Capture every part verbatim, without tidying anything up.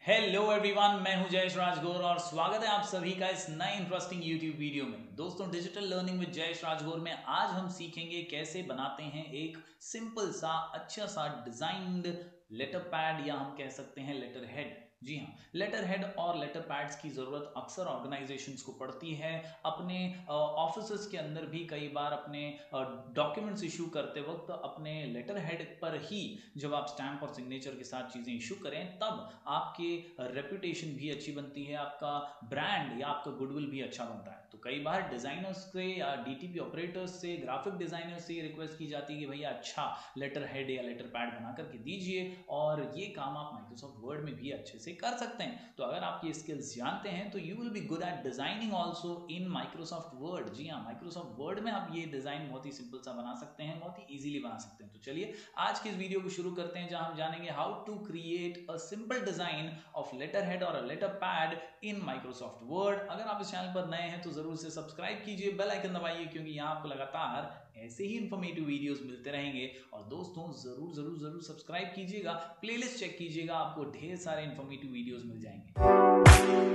Hello everyone, मैं हूं जयेश राजगौर और स्वागत है आप सभी का इस नए इंटरेस्टिंग यूट्यूब वीडियो में। दोस्तों, digital learning with Jayesh Rajgor में आज हम सीखेंगे कैसे बनाते हैं एक सिंपल सा अच्छा सा डिजाइन्ड लेटर पैड, या हम कह सकते हैं लेटर हेड। जी हाँ, लेटर हेड और लेटर पैड्स की जरूरत अक्सर ऑर्गेनाइजेशंस को पड़ती है। अपने ऑफिसेस के अंदर भी कई बार अपने डॉक्यूमेंट्स इशू करते वक्त अपने लेटर हेड पर ही जब आप स्टैम्प और सिग्नेचर के साथ चीजें इशू करें, तब आपकी रेपुटेशन भी अच्छी बनती है, आपका ब्रांड या आपका गुडविल भी अच्छा बनता है। तो कई बार डिजाइनर्स से या डीटीपी ऑपरेटर्स से, ग्राफिक डिजाइनर्स से रिक्वेस्ट की जाती है कि भैया अच्छा लेटर हेड या लेटर पैड बना करके दीजिए, और ये काम आप माइक्रोसॉफ्ट वर्ड में भी अच्छे से कर सकते हैं। तो अगर आप ये स्किल्स जानते हैं तो you will be good at designing also in Microsoft Word. जी हाँ, माइक्रोसॉफ्ट वर्ड में आप ये डिजाइन बहुत ही सिंपल सा बना सकते हैं, बहुत ही इजीली बना सकते हैं। तो चलिए आज की इस वीडियो को शुरू करते हैं, जहां हम जानेंगे how to create a simple design of letterhead और a letter pad in Microsoft Word. अगर आप इस चैनल पर नए हैं तो जरूर से सब्सक्राइब कीजिए, बेल आइकन दबाइए, क्योंकि यहाँ आपको लगातार ऐसे ही इंफॉर्मेटिव वीडियोस मिलते रहेंगे। और दोस्तों, जरूर जरूर जरूर सब्सक्राइब कीजिएगा, प्लेलिस्ट चेक कीजिएगा, आपको ढेर सारे इंफॉर्मेटिव वीडियोस मिल जाएंगे।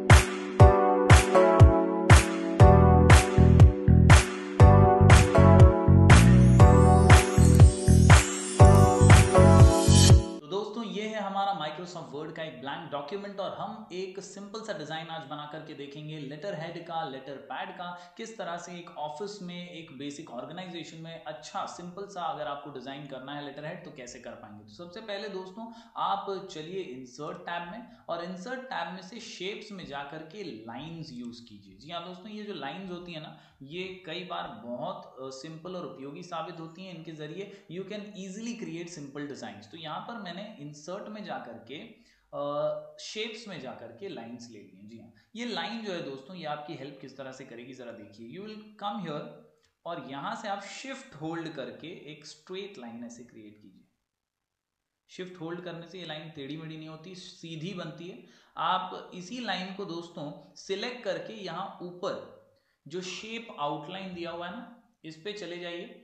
हमारा माइक्रोसॉफ्ट वर्ड का एक ब्लैंक डॉक्यूमेंट, और हम एक सिंपल सा डिजाइन आज बना करके देखेंगे लेटर हेड का, लेटर पैड का। किस तरह से एक ऑफिस में, एक बेसिक ऑर्गेनाइजेशन में अच्छा सिंपल सा अगर आपको डिजाइन करना है लेटर हेड तो कैसे कर पाएंगे। तो सबसे पहले दोस्तों, आप चलिए इंसर्ट टैब में, और इंसर्ट टैब में से शेप्स में जाकर के लाइंस यूज कीजिए। जी हाँ दोस्तों, ये जो लाइंस होती है ना, ये कई बार बहुत सिंपल और उपयोगी साबित होती हैं। इनके जरिए you can easily create simple designs. तो यहाँ पर मैंने इंसर्ट में जाकर के शेप्स uh, में जाकर के लाइंस ले लिए। जी हाँ, ये लाइन जो है दोस्तों, ये आपकी हेल्प किस तरह से करेगी जरा देखिए। यू विल कम हियर, और यहां से आप शिफ्ट होल्ड करके एक स्ट्रेट लाइन ऐसे क्रिएट कीजिए। शिफ्ट होल्ड करने से ये लाइन टेढ़ी मेढ़ी नहीं होती, सीधी बनती है। आप इसी लाइन को दोस्तों सिलेक्ट करके यहां ऊपर जो शेप आउटलाइन दिया हुआ है ना, इस पे चले जाइए।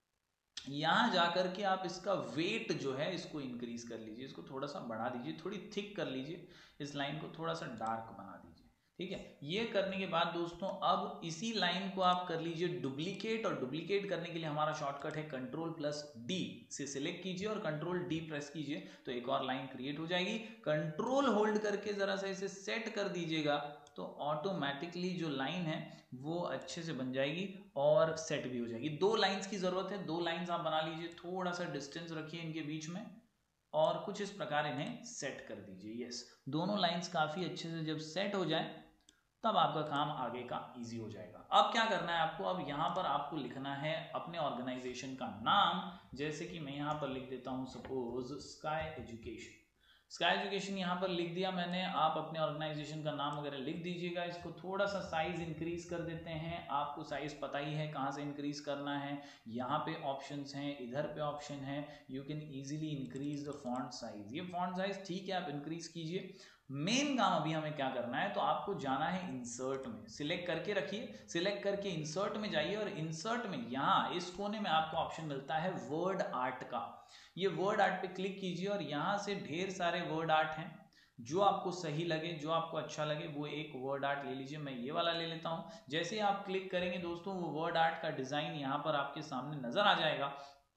यहां जाकर के आप इसका वेट जो है इसको इंक्रीज कर लीजिए, इसको थोड़ा सा बढ़ा दीजिए, थोड़ी थिक कर लीजिए, इस लाइन को थोड़ा सा डार्क बना दीजिए। ठीक है, ये करने के बाद दोस्तों, अब इसी लाइन को आप कर लीजिए डुप्लीकेट, और डुप्लीकेट करने के लिए हमारा शॉर्टकट है कंट्रोल प्लस डी से सिलेक्ट कीजिए और कंट्रोल डी प्रेस कीजिए, तो एक और लाइन क्रिएट हो जाएगी। कंट्रोल होल्ड करके जरा सा इसे सेट कर दीजिएगा, तो ऑटोमेटिकली जो लाइन है वो अच्छे से बन जाएगी और सेट भी हो जाएगी। दो लाइंस की जरूरत है, दो लाइंस आप बना लीजिए, थोड़ा सा डिस्टेंस रखिए इनके बीच में, और कुछ इस प्रकार इन्हें सेट कर दीजिए। यस, दोनों लाइंस काफी अच्छे से जब सेट हो जाए तब आपका काम आगे का इजी हो जाएगा। अब क्या करना है आपको, अब यहां पर आपको लिखना है अपने ऑर्गेनाइजेशन का नाम। जैसे कि मैं यहां पर लिख देता हूं suppose Sky Education. Sky Education यहाँ पर लिख दिया मैंने। आप अपने ऑर्गेनाइजेशन का नाम वगैरह लिख दीजिएगा। इसको थोड़ा सा साइज इंक्रीज कर देते हैं, आपको साइज पता ही है कहाँ से इंक्रीज करना है। यहाँ पे ऑप्शंस हैं, इधर पे ऑप्शन है, you can easily increase the font size. ये फॉन्ट साइज ठीक है, आप इंक्रीज कीजिए। मेन काम अभी हमें क्या करना है, तो आपको जाना है इंसर्ट में, सिलेक्ट करके रखिए, सिलेक्ट करके इंसर्ट में जाइए, और इंसर्ट में यहाँ इस कोने में आपको ऑप्शन मिलता है वर्ड आर्ट का। ये वर्ड आर्ट पे क्लिक कीजिए, और यहां से ढेर सारे वर्ड आर्ट हैं, जो आपको सही लगे, जो आपको अच्छा लगे वो एक वर्ड आर्ट ले लीजिए। मैं ये वाला ले लेता हूं। जैसे आप क्लिक करेंगे दोस्तों, वो वर्ड आर्ट का डिजाइन यहां पर आपके सामने नजर आ जाएगा।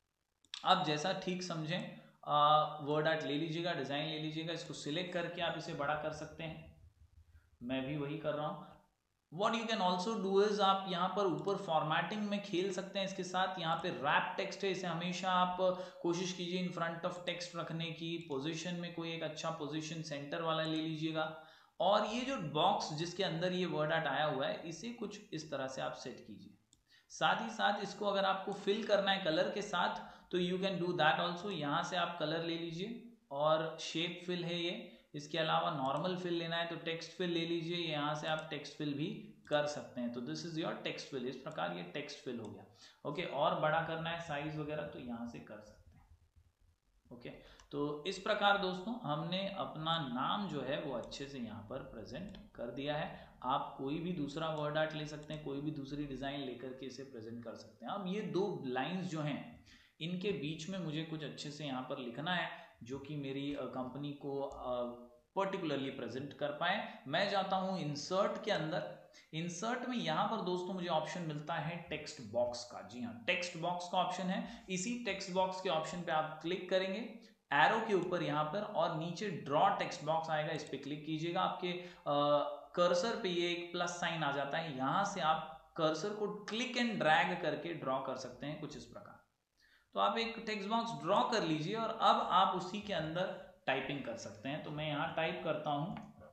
आप जैसा ठीक समझें वर्ड आर्ट ले लीजिएगा, डिजाइन ले लीजिएगा, इसको सिलेक्ट करके आप इसे बड़ा कर सकते हैं। मैं भी वही कर रहा हूं। What you can also do is, आप यहाँ पर ऊपर फॉर्मेटिंग में खेल सकते हैं इसके साथ। यहाँ पे रैप टेक्स्ट है, इसे हमेशा आप कोशिश कीजिए इन फ्रंट ऑफ टेक्स्ट रखने की। पोजीशन में कोई एक अच्छा पोजीशन सेंटर वाला ले लीजिएगा, और ये जो बॉक्स जिसके अंदर ये वर्ड आर्ट आया हुआ है, इसे कुछ इस तरह से आप सेट कीजिए। साथ ही साथ इसको अगर आपको फिल करना है कलर के साथ तो you can do that also. यहाँ से आप कलर ले लीजिए, और शेप फिल है ये। इसके अलावा नॉर्मल फिल लेना है तो टेक्स्ट फिल ले लीजिए, यहाँ से आप टेक्स्ट फिल भी कर सकते हैं। तो this is your text fill. इस प्रकार ये टेक्स्ट फिल हो गया। ओके, और बड़ा करना है साइज वगैरह तो यहाँ से कर सकते हैं। ओके, तो इस प्रकार दोस्तों हमने अपना नाम जो है वो अच्छे से यहाँ पर प्रेजेंट कर दिया है। आप कोई भी दूसरा वर्ड आर्ट ले सकते हैं, कोई भी दूसरी डिजाइन लेकर के इसे प्रेजेंट कर सकते हैं। अब ये दो लाइंस जो हैं, इनके बीच में मुझे कुछ अच्छे से यहाँ पर लिखना है, जो कि मेरी कंपनी को पर्टिकुलरली प्रेजेंट कर पाए। मैं जाता हूं इंसर्ट के अंदर। इंसर्ट में यहां पर दोस्तों मुझे ऑप्शन मिलता है टेक्स्ट बॉक्स का। जी हाँ, टेक्स्ट बॉक्स का ऑप्शन है। इसी टेक्स्ट बॉक्स के ऑप्शन पे आप क्लिक करेंगे एरो के ऊपर यहां पर, और नीचे ड्रॉ टेक्स्ट बॉक्स आएगा, इस पे क्लिक कीजिएगा। आपके कर्सर पे ये एक प्लस साइन आ जाता है, यहां से आप कर्सर को क्लिक एंड ड्रैग करके ड्रॉ कर सकते हैं कुछ इस प्रकार। तो आप एक टेक्स्ट बॉक्स ड्रॉ कर लीजिए और अब आप उसी के अंदर टाइपिंग कर सकते हैं। तो मैं यहां टाइप करता हूं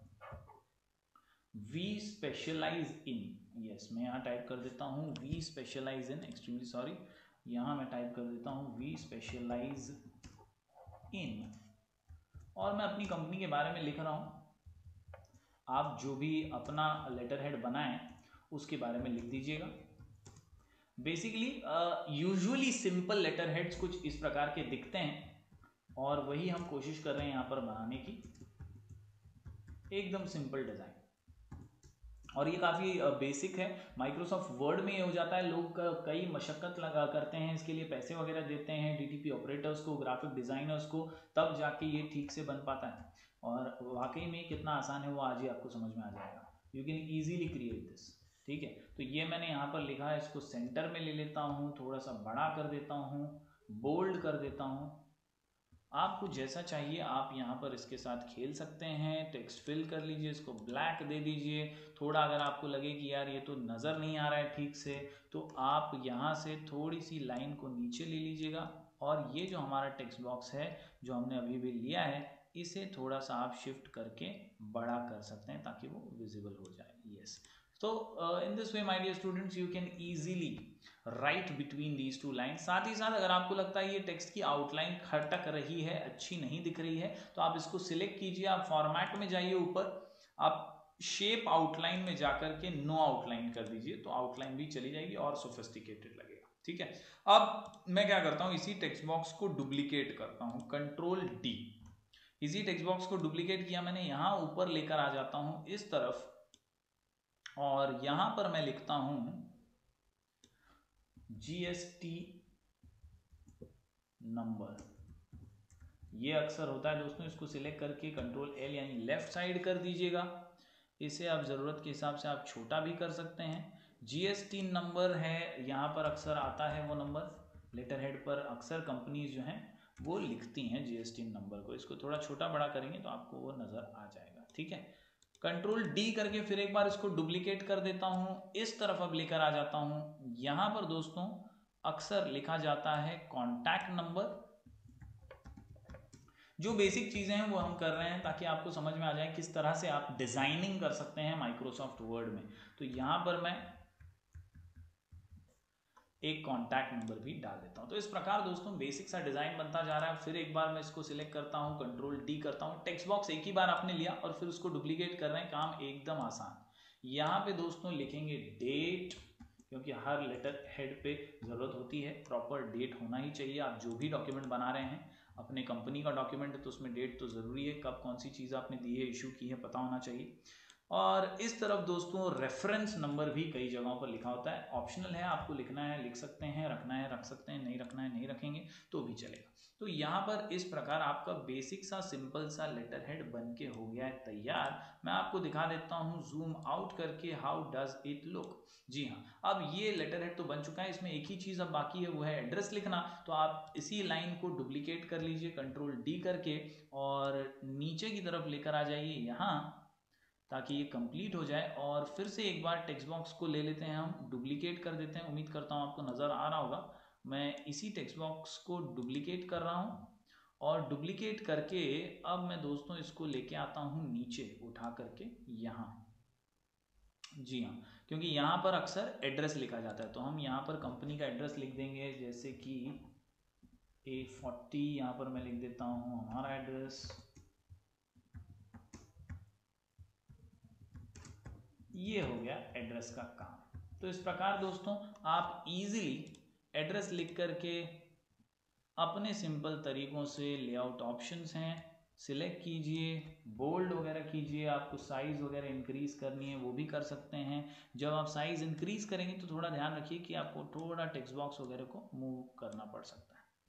वी स्पेशलाइज इन। यस, मैं यहां टाइप कर देता हूं we specialise in, extremely sorry, यहां मैं टाइप कर देता हूं वी स्पेशलाइज इन, और मैं अपनी कंपनी के बारे में लिख रहा हूं। आप जो भी अपना लेटर हेड बनाएं उसके बारे में लिख दीजिएगा। Basically usually simple letterheads कुछ इस प्रकार के दिखते हैं, और वही हम कोशिश कर रहे हैं यहाँ पर बनाने की, एकदम सिंपल डिजाइन। और ये काफ़ी बेसिक है। माइक्रोसॉफ्ट वर्ड में ये हो जाता है। लोग कई मशक्कत लगा करते हैं, इसके लिए पैसे वगैरह देते हैं डीटीपी ऑपरेटर्स को, ग्राफिक डिज़ाइनर्स को, तब जाके ये ठीक से बन पाता है। और वाकई में कितना आसान है वो आज ही आपको समझ में आ जाएगा। You can easily create this. ठीक है, तो ये मैंने यहाँ पर लिखा है, इसको सेंटर में ले लेता हूँ, थोड़ा सा बड़ा कर देता हूँ, बोल्ड कर देता हूँ। आपको जैसा चाहिए आप यहाँ पर इसके साथ खेल सकते हैं। टेक्स्ट फिल कर लीजिए, इसको ब्लैक दे दीजिए। थोड़ा अगर आपको लगे कि यार ये तो नज़र नहीं आ रहा है ठीक से, तो आप यहाँ से थोड़ी सी लाइन को नीचे ले लीजिएगा, और ये जो हमारा टेक्स्ट बॉक्स है जो हमने अभी भी लिया है, इसे थोड़ा सा आप शिफ्ट करके बड़ा कर सकते हैं ताकि वो विजिबल हो जाए। यस, तो in this way my dear students you can easily write between these two line. साथ ही साथ अगर आपको लगता है ये टेक्स्ट की आउटलाइन खटक रही है, अच्छी नहीं दिख रही है, तो आप इसको सिलेक्ट कीजिए, आप फॉर्मेट में जाइए, ऊपर आप शेप आउटलाइन में जाकर के नो आउटलाइन कर दीजिए, तो आउटलाइन भी चली जाएगी और सोफिस्टिकेटेड लगेगा। ठीक है, अब मैं क्या करता हूँ, इसी टेक्स्ट बॉक्स को डुप्लीकेट करता हूँ, कंट्रोल डी। इसी टेक्स्ट बॉक्स को डुप्लीकेट किया मैंने, यहां ऊपर लेकर आ जाता हूं इस तरफ, और यहां पर मैं लिखता हूं जीएसटी नंबर। ये अक्सर होता है दोस्तों, इसको सिलेक्ट करके कंट्रोल एल यानी लेफ्ट साइड कर दीजिएगा। इसे आप जरूरत के हिसाब से आप छोटा भी कर सकते हैं। जीएसटी नंबर है, यहाँ पर अक्सर आता है वो नंबर, लेटर हेड पर अक्सर कंपनीज जो हैं वो लिखती हैं जीएसटी नंबर को। इसको थोड़ा छोटा बड़ा करेंगे तो आपको वो नजर आ जाएगा। ठीक है, कंट्रोल डी करके फिर एक बार इसको डुप्लीकेट कर देता हूं, इस तरफ अब लेकर आ जाता हूं। यहां पर दोस्तों अक्सर लिखा जाता है कॉन्टैक्ट नंबर। जो बेसिक चीजें हैं वो हम कर रहे हैं ताकि आपको समझ में आ जाए किस तरह से आप डिजाइनिंग कर सकते हैं माइक्रोसॉफ्ट वर्ड में। तो यहां पर मैं एक कॉन्टैक्ट नंबर भी डाल देता हूं। तो इस प्रकार दोस्तों बेसिक सा डिजाइन बनता जा रहा है। फिर एक बार मैं इसको सिलेक्ट करता हूं, कंट्रोल डी करता हूं। टेक्स्ट बॉक्स एक ही बार आपने लिया और फिर उसको डुप्लीकेट कर रहे हैं, काम एकदम आसान। यहां पे दोस्तों लिखेंगे डेट, क्योंकि हर लेटर हेड पे जरूरत होती है, प्रॉपर डेट होना ही चाहिए। आप जो भी डॉक्यूमेंट बना रहे हैं, अपने कंपनी का डॉक्यूमेंट है तो उसमें डेट तो जरूरी है, कब कौन सी चीज आपने दी है, इशू की है, पता होना चाहिए। और इस तरफ दोस्तों रेफरेंस नंबर भी कई जगहों पर लिखा होता है, ऑप्शनल है, आपको लिखना है लिख सकते हैं, रखना है रख सकते हैं, नहीं रखना है नहीं रखेंगे तो भी चलेगा। तो यहाँ पर इस प्रकार आपका बेसिक सा सिंपल सा लेटर हेड बन के हो गया है तैयार। मैं आपको दिखा देता हूँ जूम आउट करके, हाउ डज इट लुक। जी हाँ, अब ये लेटर हेड तो बन चुका है, इसमें एक ही चीज अब बाकी है, वो है एड्रेस लिखना। तो आप इसी लाइन को डुप्लीकेट कर लीजिए कंट्रोल डी करके, और नीचे की तरफ लेकर आ जाइए यहाँ, ताकि ये कंप्लीट हो जाए। और फिर से एक बार टेक्स्ट बॉक्स को ले लेते हैं, हम डुप्लीकेट कर देते हैं। उम्मीद करता हूँ आपको नज़र आ रहा होगा, मैं इसी टेक्स्ट बॉक्स को डुप्लीकेट कर रहा हूँ, और डुप्लीकेट करके अब मैं दोस्तों इसको लेके आता हूँ नीचे उठा करके यहाँ। जी हाँ, क्योंकि यहाँ पर अक्सर एड्रेस लिखा जाता है, तो हम यहाँ पर कंपनी का एड्रेस लिख देंगे, जैसे कि ए फोर्टी, यहाँ पर मैं लिख देता हूँ हमारा एड्रेस। ये हो गया एड्रेस का काम। तो इस प्रकार दोस्तों आप इजीली एड्रेस लिख करके अपने सिंपल तरीकों से, लेआउट ऑप्शंस हैं, सिलेक्ट कीजिए, बोल्ड वगैरह कीजिए, आपको साइज वगैरह इंक्रीज करनी है वो भी कर सकते हैं। जब आप साइज इंक्रीज करेंगे तो थोड़ा ध्यान रखिए कि आपको थोड़ा टेक्स्ट बॉक्स वगैरह को मूव करना पड़ सकता है।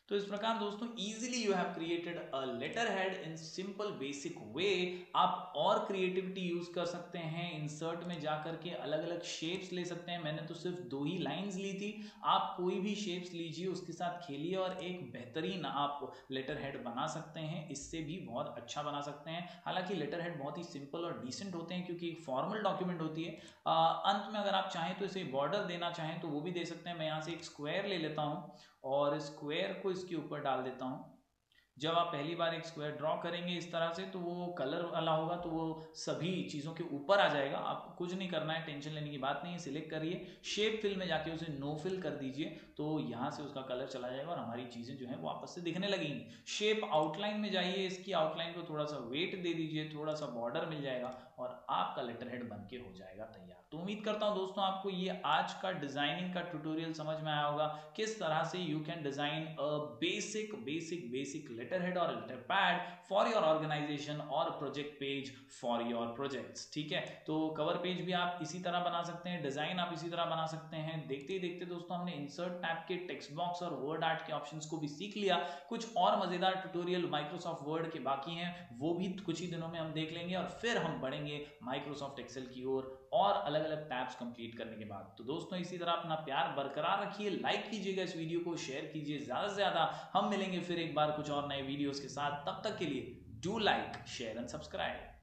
तो इस प्रकार दोस्तों easily you have created a letterhead in simple basic way. आप और क्रिएटिविटी यूज कर सकते हैं, इंसर्ट में जाकर के अलग अलग शेप्स ले सकते हैं। मैंने तो सिर्फ दो ही लाइंस ली थी, आप कोई भी शेप्स लीजिए, उसके साथ खेलिए और एक बेहतरीन आप लेटर हेड बना सकते हैं। इससे भी बहुत अच्छा बना सकते हैं। हालांकि लेटर हेड बहुत ही सिंपल और डिसेंट होते हैं क्योंकि एक फॉर्मल डॉक्यूमेंट होती है। आ, अंत में अगर आप चाहें तो इसे बॉर्डर देना चाहें तो वो भी दे सकते हैं। मैं यहाँ से एक स्क्वायर ले लेता हूँ और स्क्वायर को इसके ऊपर डाल देता हूं। जब आप पहली बार एक स्क्वायर ड्रॉ करेंगे इस तरह से तो वो कलर वाला होगा, तो वो सभी चीज़ों के ऊपर आ जाएगा। आपको कुछ नहीं करना है, टेंशन लेने की बात नहीं है। सिलेक्ट करिए, शेप फिल में जाके उसे नो फिल कर दीजिए, तो यहाँ से उसका कलर चला जाएगा और हमारी चीज़ें जो है वो आपस से दिखने लगेंगी। शेप आउटलाइन में जाइए, इसकी आउटलाइन को थोड़ा सा वेट दे दीजिए, थोड़ा सा बॉर्डर मिल जाएगा और आपका लेटर हेड बन के हो जाएगा तैयार। तो उम्मीद करता हूँ दोस्तों आपको ये आज का डिजाइनिंग का ट्यूटोरियल समझ में आया होगा, किस तरह से you can design a basic basic basic letterhead और letter pad for your organisation और project page for your projects. ठीक है, तो कवर पेज भी आप इसी तरह बना सकते हैं, डिजाइन आप इसी तरह बना सकते हैं। देखते ही देखते दोस्तों हमने इंसर्ट टैब के टेक्स्ट बॉक्स और वर्ड आर्ट के ऑप्शंस को भी सीख लिया। कुछ और मजेदार ट्यूटोरियल माइक्रोसॉफ्ट वर्ड के बाकी हैं, वो भी कुछ ही दिनों में हम देख लेंगे और फिर हम बढ़ेंगे माइक्रोसॉफ्ट एक्सेल की ओर और अलग अलग टैब्स कंप्लीट करने के बाद। तो दोस्तों इसी तरह अपना प्यार बरकरार रखिए, लाइक कीजिएगा इस वीडियो को, शेयर कीजिए ज्यादा से ज्यादा। हम मिलेंगे फिर एक बार कुछ और नए वीडियोस के साथ, तब तक के लिए do like share and subscribe.